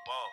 Whoa.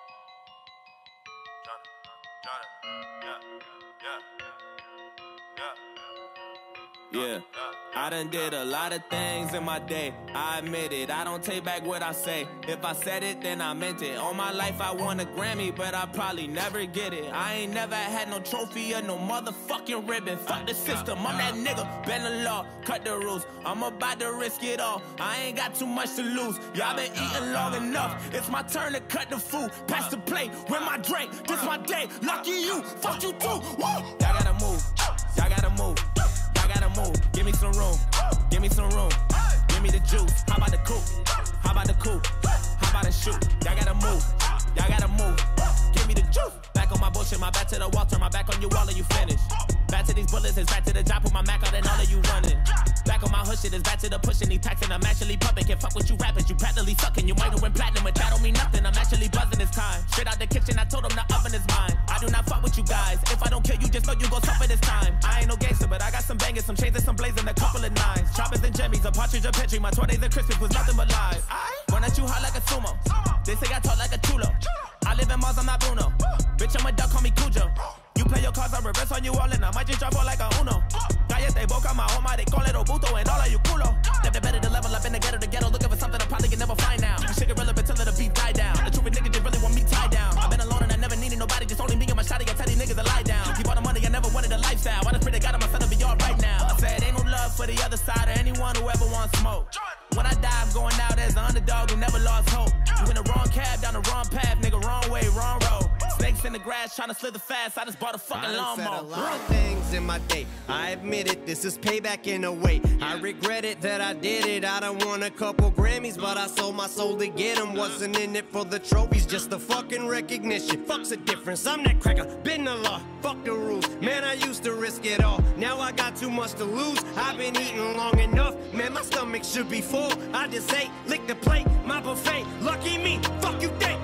Yeah, I done did a lot of things in my day, I admit it, I don't take back what I say. If I said it, then I meant it. All my life I won a Grammy, but I probably never get it. I ain't never had no trophy or no motherfucking ribbon. Fuck the system, I'm that nigga, bend the law, cut the rules. I'm about to risk it all, I ain't got too much to lose. Y'all been eating long enough, it's my turn to cut the food. Pass the plate, with my drink, this my day. Lucky you, fuck you too, woo! Y'all gotta move, y'all gotta move. Gotta move, give me some room, give me some room, give me the juice. How about the coupe? How about the coupe? How about the shoot? Y'all gotta move, y'all gotta move, give me the juice. Back on my bullshit, my back to the wall, turn my back on you all and you finish. Back to these bullets, it's back to the job, put my Mac out and all of you running. Back on my hood shit, it's back to the pushing, these packs and I'm actually pumping. Can't fuck with you rappers, you practically sucking. You might have went platinum, but that don't mean nothing. I'm actually buzzing this time. Straight out the kitchen, I told them the oven is mine. I do not fuck with you guys. If I don't kill you, just know you gon' suffer this time. I ain't no gangster, but I got some bangers, some chains and some blazing, a couple of nines. Choppers and jimmies, a partridge, a petri. My 20s and Christmas was nothing but lies. Run at you hard like a sumo. They say I talk like a chulo. I live in Mars, I'm not Bruno. Bitch, I'm a duck, call me Cujo. You play your cards, I reverse on you all and I might just drop all like a Uno. Cállate boca, my home, they call it Obuto and all of you culo. Never better to level up in the ghetto, looking for something I probably can never find now. Shit irrelevant till the beat die down. The truth is niggas just really want me tied down. I've been alone and I never needed nobody, just only me and my shawty. I tell these niggas to lie down. Keep all the money, I never wanted a lifestyle. I just pray to God I'm gonna be all right now. I said ain't no love for the other side or anyone who ever wants smoke. When I die, I'm going out as an underdog who never lost hope. You in the wrong cab, down the wrong path, nigga, wrong way, wrong road. Snakes in the grass, trying to slither fast, I just bought a fucking lawnmower. I said a lot of things in my day, I admit it, this is payback in a way. I regret it that I did it, I done won a couple Grammys, but I sold my soul to get them. Wasn't in it for the trophies, just the fucking recognition. Fuck's the difference, I'm that cracker, been the law, fuck the rules. Man, I used to risk it all, now I got too much to lose. I've been eating long enough, man, my stomach should be full. I just ate, lick the plate, my buffet. Lucky me, fuck you think.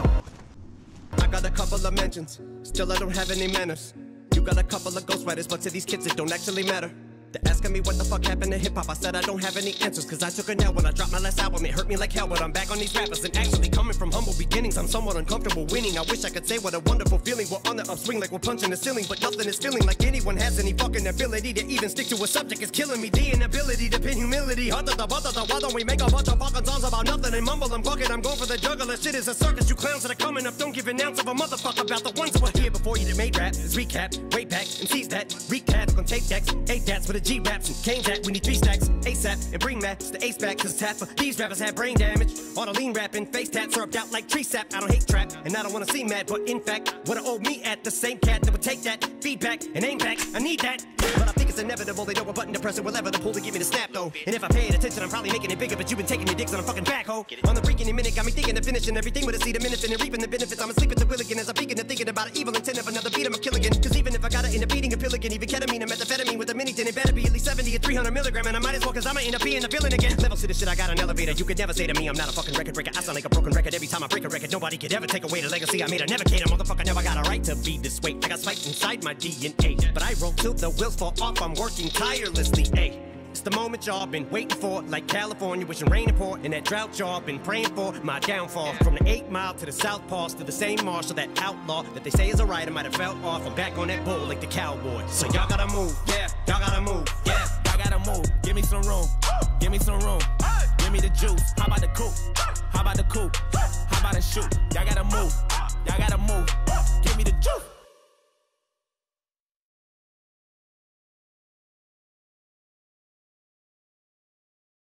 I got a couple of mentions, still I don't have any manners. You got a couple of ghostwriters, but to these kids it don't actually matter. They're asking me what the fuck happened to hip-hop. I said I don't have any answers, cause I took a nail when I dropped my last album. It hurt me like hell, but I'm back on these rappers. And actually coming from humble beginnings, I'm somewhat uncomfortable winning. I wish I could say what a wonderful feeling. We're on the upswing like we're punching the ceiling, but nothing is feeling like anyone has any fucking ability to even stick to a subject. Is killing me, the inability to pin humility. Why don't we make a bunch of fucking songs about nothing and mumble and bucket? I'm going for the juggler, shit is a circus. You clowns that are coming up, don't give an ounce of a motherfucker about the ones who are here before you that made rap. It's recap, way back, and seize that. Recaps, gonna take decks, 8 dats with a G-raps and Kane that. We need 3 stacks, ASAP, and bring that. It's the ace back, cause it's half of these rappers have brain damage. All the lean rapping, face tats syrupped out like tree sap. I don't hate trap, and I don't wanna seem mad, but in fact, what I owe me at the same cat that would take that feedback and aim back. I need that, but I think it's inevitable. They know a button to press it, will ever the pull to give me the snap though. And if I paid attention, I'm probably making it bigger, but you've been taking your dicks on a fucking backhoe. On the freaking minute, got me thinking of finishing everything with a seed, a minute, and reaping the benefits. I'm asleep at the wheel again as I'm peeking and thinking about an evil intent of another beat. I'm a kill again, cause even if I gotta end up eating a pill again, even ketamine and methamphetamine with a mini tin, it better be at least 70 or 300 milligram, and I might as well, cause I'ma end up being a villain again. Levels to this shit, I got an elevator. You could never say to me I'm not a fucking record breaker. I sound like a broken record every time I break a record. Nobody could ever take away the legacy I made. I never cater, motherfucker, never got a right to be this way. I got spiked inside my DNA, but I roll till the wheels fall off. I'm working tirelessly, ayy. It's the moment y'all been waiting for, like California wishing rain to pour, and that drought y'all been praying for, my downfall. From the 8 Mile to the South Pass to the same marshal, that outlaw that they say is a writer might have fell off. I'm back on that bull like the cowboy. So y'all gotta move, yeah, y'all gotta move, yeah, y'all gotta move. Give me some room, give me some room, give me the juice. How about the coupe? How about the coupe? How about the shoot? Y'all gotta move, y'all gotta move. Give me the juice.